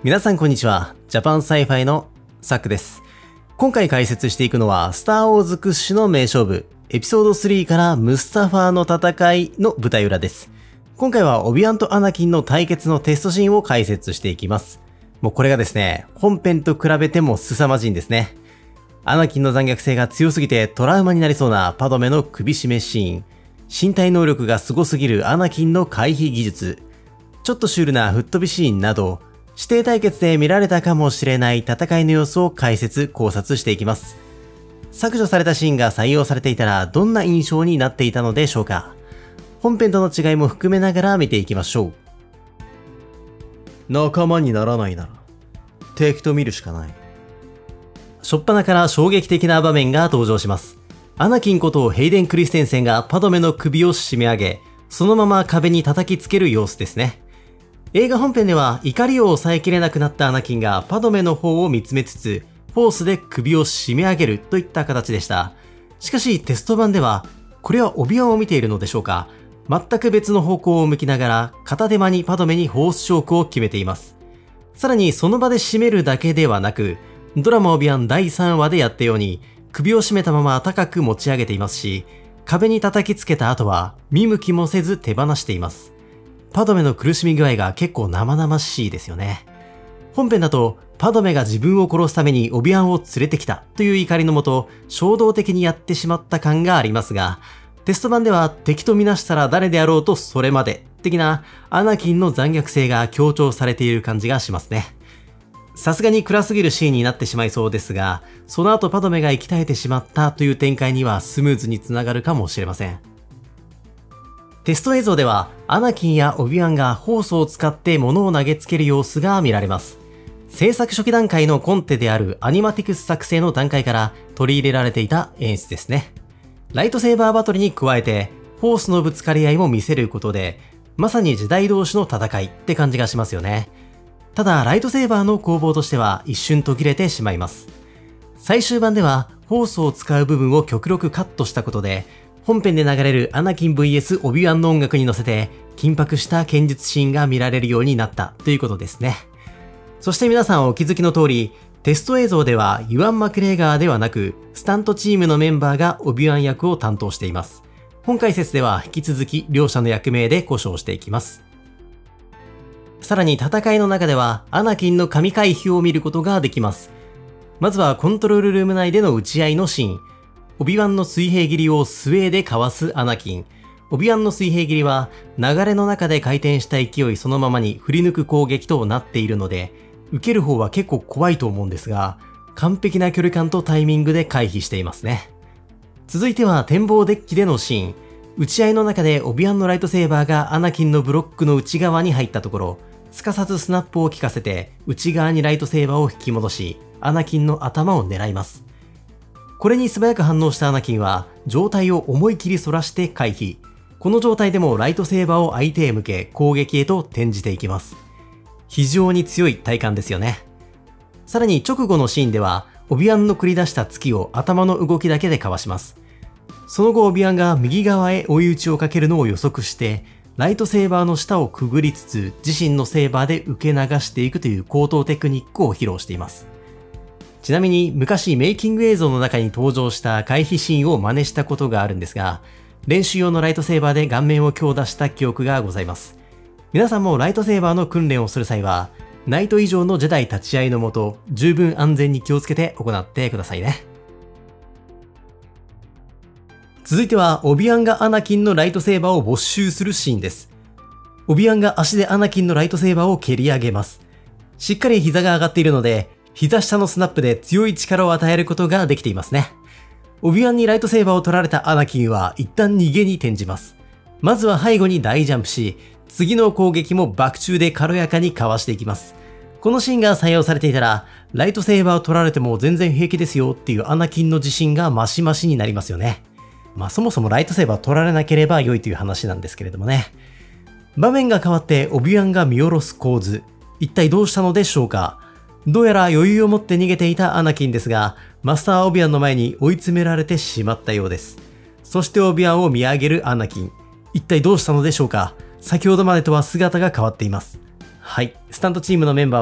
皆さんこんにちは。ジャパンサイファイのサクです。今回解説していくのは、スターウォーズ屈指の名勝負、エピソード3からムスタファーの戦いの舞台裏です。今回はオビワンとアナキンの対決のテストシーンを解説していきます。もうこれがですね、本編と比べても凄まじいんですね。アナキンの残虐性が強すぎてトラウマになりそうなパドメの首絞めシーン、身体能力がすごすぎるアナキンの回避技術、ちょっとシュールな吹っ飛びシーンなど、指定対決で見られたかもしれない戦いの様子を解説・考察していきます。削除されたシーンが採用されていたらどんな印象になっていたのでしょうか。本編との違いも含めながら見ていきましょう。仲間にならないなら、敵と見るしかない。初っ端から衝撃的な場面が登場します。アナキンことヘイデン・クリステンセンがパドメの首を締め上げ、そのまま壁に叩きつける様子ですね。映画本編では怒りを抑えきれなくなったアナキンがパドメの方を見つめつつ、フォースで首を締め上げるといった形でした。しかしテスト版では、これはオビワンを見ているのでしょうか、全く別の方向を向きながら片手間にパドメにフォースチョークを決めています。さらにその場で締めるだけではなく、ドラマオビワン第3話でやったように首を締めたまま高く持ち上げていますし、壁に叩きつけた後は見向きもせず手放しています。パドメの苦しみ具合が結構生々しいですよね。本編だとパドメが自分を殺すためにオビワンを連れてきたという怒りのもと衝動的にやってしまった感がありますが、テスト版では敵とみなしたら誰であろうとそれまで的なアナキンの残虐性が強調されている感じがしますね。さすがに暗すぎるシーンになってしまいそうですが、その後パドメが息絶えてしまったという展開にはスムーズにつながるかもしれません。テスト映像ではアナキンやオビワンがホースを使って物を投げつける様子が見られます。制作初期段階のコンテであるアニマティクス作成の段階から取り入れられていた演出ですね。ライトセーバーバトルに加えてフォースのぶつかり合いも見せることで、まさに時代同士の戦いって感じがしますよね。ただライトセーバーの攻防としては一瞬途切れてしまいます。最終版ではフォースを使う部分を極力カットしたことで、本編で流れるアナキン vs オビワンの音楽に乗せて緊迫した剣術シーンが見られるようになったということですね。そして皆さんお気づきの通り、テスト映像ではユアン・マクレーガーではなくスタントチームのメンバーがオビワン役を担当しています。本解説では引き続き両者の役名で呼称していきます。さらに戦いの中ではアナキンの神回避を見ることができます。まずはコントロールルーム内での撃ち合いのシーン。オビワンの水平斬りをスウェーでかわすアナキン。オビワンの水平斬りは流れの中で回転した勢いそのままに振り抜く攻撃となっているので、受ける方は結構怖いと思うんですが、完璧な距離感とタイミングで回避していますね。続いては展望デッキでのシーン。打ち合いの中でオビワンのライトセーバーがアナキンのブロックの内側に入ったところ、すかさずスナップを効かせて内側にライトセーバーを引き戻し、アナキンの頭を狙います。これに素早く反応したアナキンは状態を思い切り反らして回避。この状態でもライトセーバーを相手へ向け攻撃へと転じていきます。非常に強い体感ですよね。さらに直後のシーンではオビワンの繰り出した突きを頭の動きだけでかわします。その後オビワンが右側へ追い打ちをかけるのを予測してライトセーバーの下をくぐりつつ自身のセーバーで受け流していくという高等テクニックを披露しています。ちなみに昔メイキング映像の中に登場した回避シーンを真似したことがあるんですが、練習用のライトセーバーで顔面を強打した記憶がございます。皆さんもライトセーバーの訓練をする際は、ナイト以上のジェダイ立ち会いのもと、十分安全に気をつけて行ってくださいね。続いては、オビワンがアナキンのライトセーバーを没収するシーンです。オビワンが足でアナキンのライトセーバーを蹴り上げます。しっかり膝が上がっているので、膝下のスナップで強い力を与えることができていますね。オビワンにライトセーバーを取られたアナキンは一旦逃げに転じます。まずは背後に大ジャンプし、次の攻撃もバク宙で軽やかにかわしていきます。このシーンが採用されていたら、ライトセーバーを取られても全然平気ですよっていうアナキンの自信がマシマシになりますよね。そもそもライトセーバーを取られなければ良いという話なんですけれどもね。場面が変わってオビワンが見下ろす構図。一体どうしたのでしょうか。どうやら余裕を持って逃げていたアナキンですが、マスターオビワンの前に追い詰められてしまったようです。そしてオビワンを見上げるアナキン。一体どうしたのでしょうか。先ほどまでとは姿が変わっています。はい。スタントチームのメンバーは、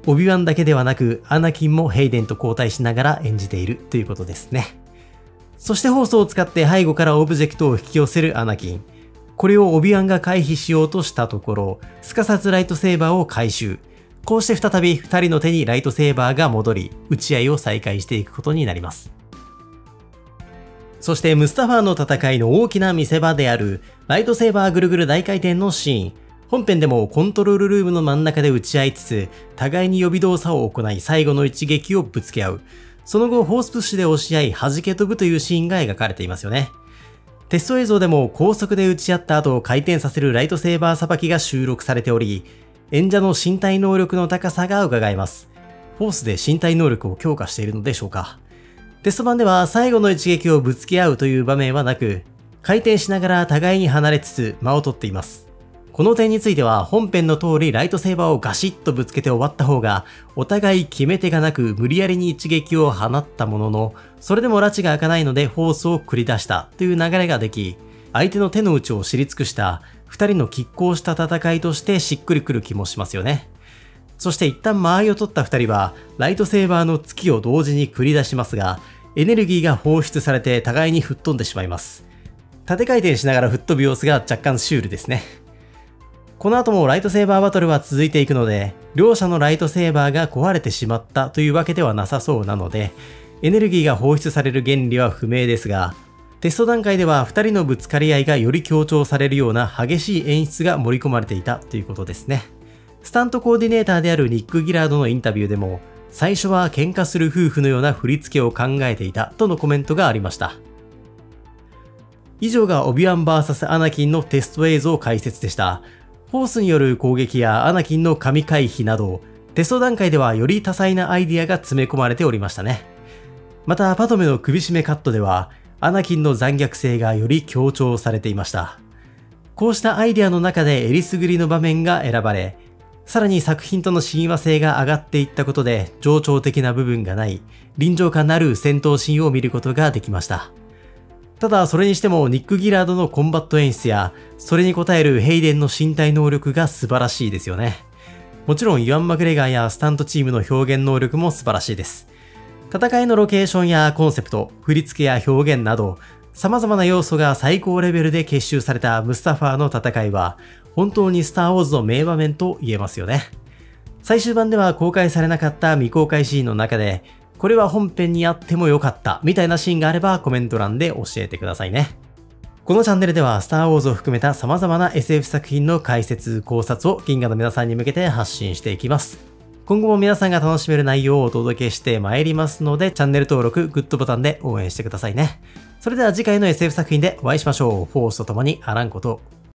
オビワンだけではなく、アナキンもヘイデンと交代しながら演じているということですね。そしてホースを使って背後からオブジェクトを引き寄せるアナキン。これをオビワンが回避しようとしたところ、すかさずライトセーバーを回収。こうして再び2人の手にライトセーバーが戻り、撃ち合いを再開していくことになります。そしてムスタファーの戦いの大きな見せ場である、ライトセーバーぐるぐる大回転のシーン。本編でもコントロールルームの真ん中で撃ち合いつつ、互いに予備動作を行い最後の一撃をぶつけ合う。その後、ホースプッシュで押し合い弾け飛ぶというシーンが描かれていますよね。テスト映像でも高速で撃ち合った後回転させるライトセーバーさばきが収録されており、演者の身体能力の高さが伺えます。フォースで身体能力を強化しているのでしょうか。テスト版では最後の一撃をぶつけ合うという場面はなく、回転しながら互いに離れつつ間を取っています。この点については本編の通りライトセーバーをガシッとぶつけて終わった方がお互い決め手がなく無理やりに一撃を放ったものの、それでも拉致が開かないのでフォースを繰り出したという流れができ、相手の手の内を知り尽くした二人の拮抗した戦いとしてしっくりくる気もしますよね。そして一旦間合いを取った二人はライトセーバーの突きを同時に繰り出しますが、エネルギーが放出されて互いに吹っ飛んでしまいます。縦回転しながら吹っ飛ぶ様子が若干シュールですね。この後もライトセーバーバトルは続いていくので、両者のライトセーバーが壊れてしまったというわけではなさそうなので、エネルギーが放出される原理は不明ですが、テスト段階では2人のぶつかり合いがより強調されるような激しい演出が盛り込まれていたということですね。スタントコーディネーターであるニック・ギラードのインタビューでも、最初は喧嘩する夫婦のような振り付けを考えていたとのコメントがありました。以上がオビワン VS アナキンのテスト映像解説でした。フォースによる攻撃やアナキンの神回避など、テスト段階ではより多彩なアイディアが詰め込まれておりましたね。また、パドメの首絞めカットでは、アナキンの残虐性がより強調されていました。こうしたアイディアの中でえりすぐりの場面が選ばれ、さらに作品との親和性が上がっていったことで、情緒的な部分がない、臨場感のある戦闘シーンを見ることができました。ただ、それにしてもニック・ギラードのコンバット演出や、それに応えるヘイデンの身体能力が素晴らしいですよね。もちろん、イワン・マグレガーやスタントチームの表現能力も素晴らしいです。戦いのロケーションやコンセプト、振り付けや表現など、様々な要素が最高レベルで結集されたムスタファーの戦いは、本当にスター・ウォーズの名場面と言えますよね。最終版では公開されなかった未公開シーンの中で、これは本編にあってもよかったみたいなシーンがあればコメント欄で教えてくださいね。このチャンネルではスター・ウォーズを含めた様々な SF 作品の解説・考察を銀河の皆さんに向けて発信していきます。今後も皆さんが楽しめる内容をお届けしてまいりますので、チャンネル登録、グッドボタンで応援してくださいね。それでは次回の SF 作品でお会いしましょう。フォースと共にあらんこと。